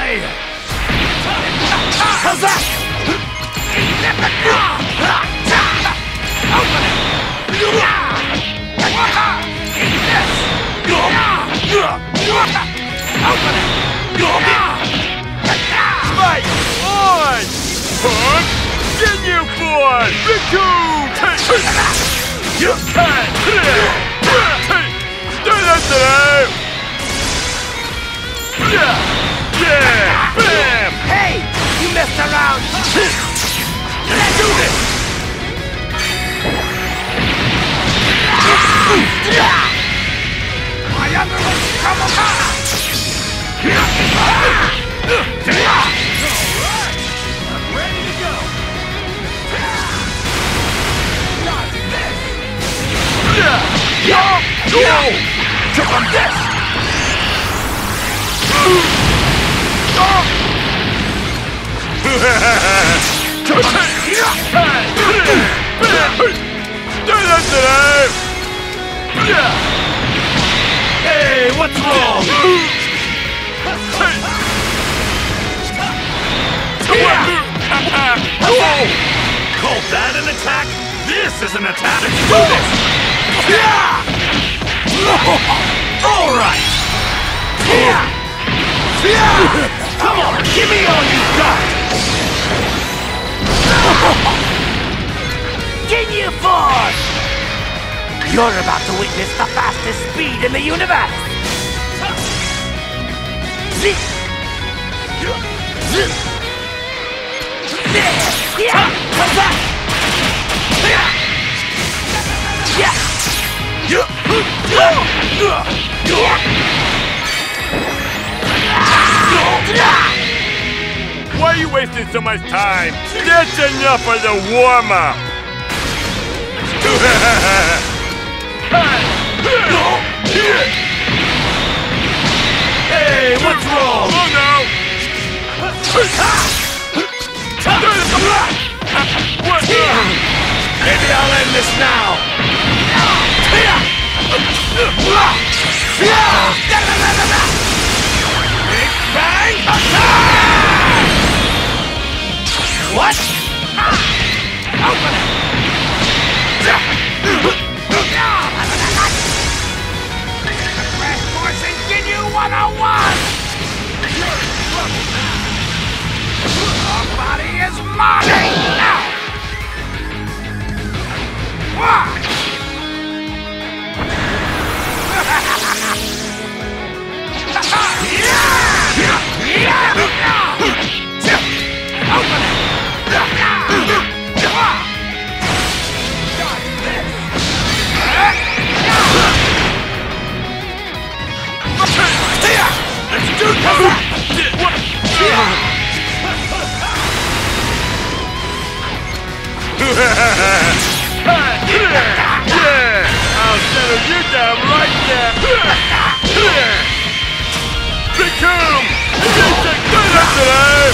die! How's that? Fight on! Continue forward! Yeah! Bam! Hey! You messed around! Let's do this! My underlings come apart! I'm ready to go! Not this! Come on this! Hey, what's wrong? Call that an attack? This is an attack! Let's do this! All right! Come on, give me all you got! Ginyu Force! You're about to witness the fastest speed in the universe! Why are you wasting so much time? That's enough for the warm-up! Hey, what's wrong? Oh no! What? Maybe I'll end this now! Big Bang Attack! What? Open it! Crash Course in Ginyu 101! Our body is mine now! Let's do this! Yeah! I'll settle you down right there! Become! It's a good today!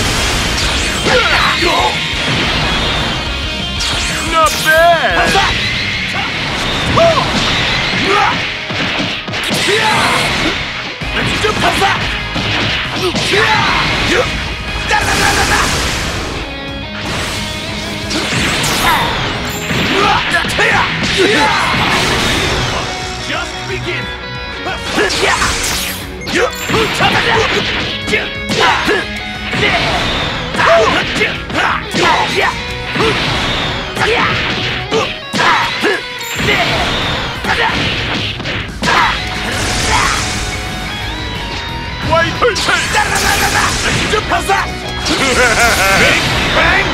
Not bad! Let's do that! Just begin! Wait! Let's do that! Big Bang!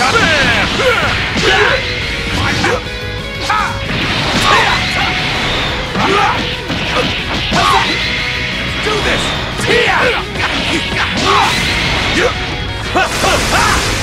Let's do this!